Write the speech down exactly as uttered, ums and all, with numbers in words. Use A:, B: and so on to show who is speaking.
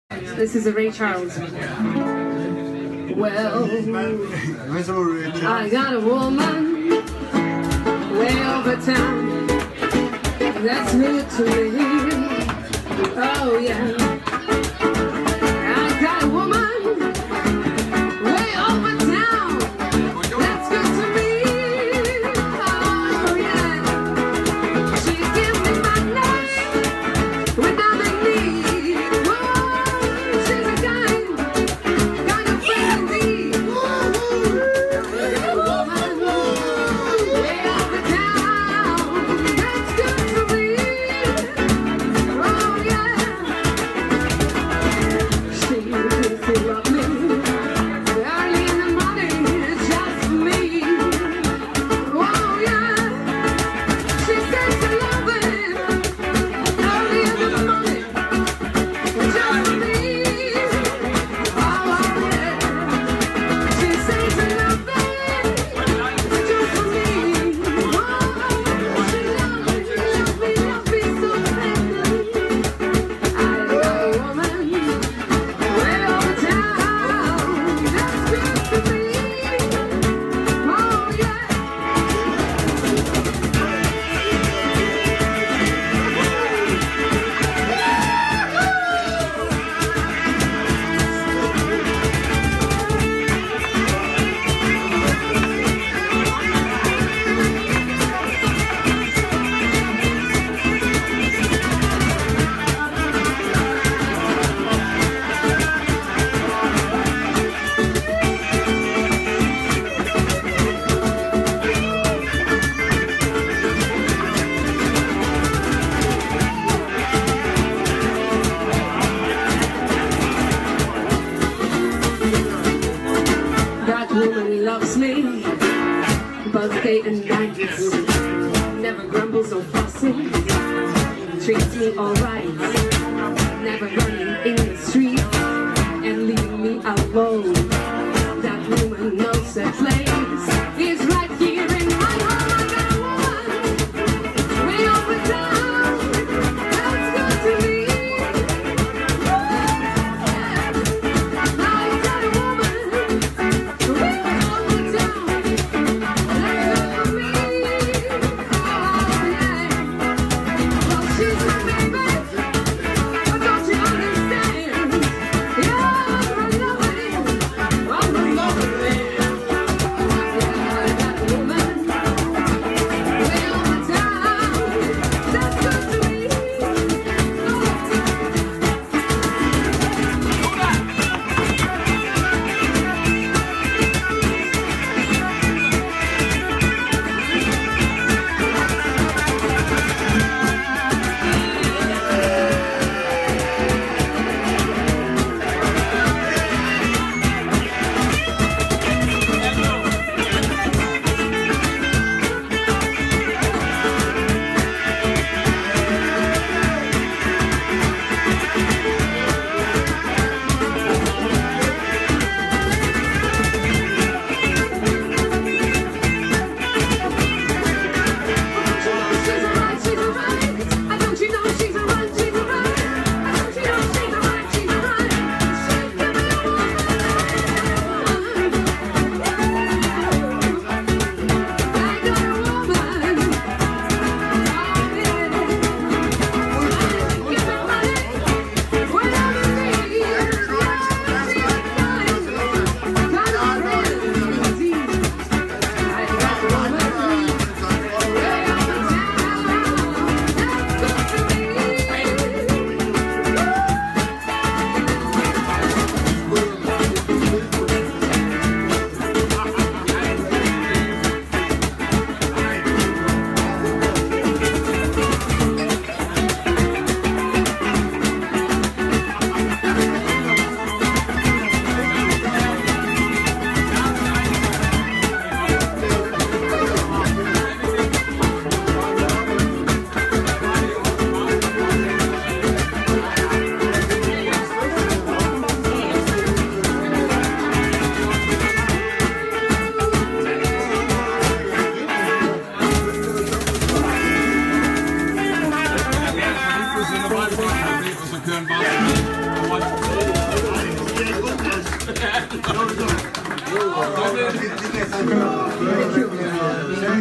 A: This is a Ray Charles. Well, I got a woman way over town that's good to me. Oh yeah, I got a woman way over town that's good to me. Oh yeah, she gives me my name without a need. Whoa, she's a kind, kind of friend indeed. A woman way over town that's good to me. Oh yeah, she used to love me early in the morning just for me. Oh yeah, she said she loved him early in the morning just for me. Oh yeah, she said she loved him just for me. Oh, she loved me, loved me, loved me so badly. I got a woman way over town that's good to me. Oh yeah. That woman loves me both day and night. Never grumbles or fussing, treats me alright. Never running in the street and leaving me alone. That woman knows her place is right here in my home. I got a woman way over town that's good to me. I got a woman way over town that's good for me. Oh yeah, well she's my baby. Don't you understand?
B: Thank you.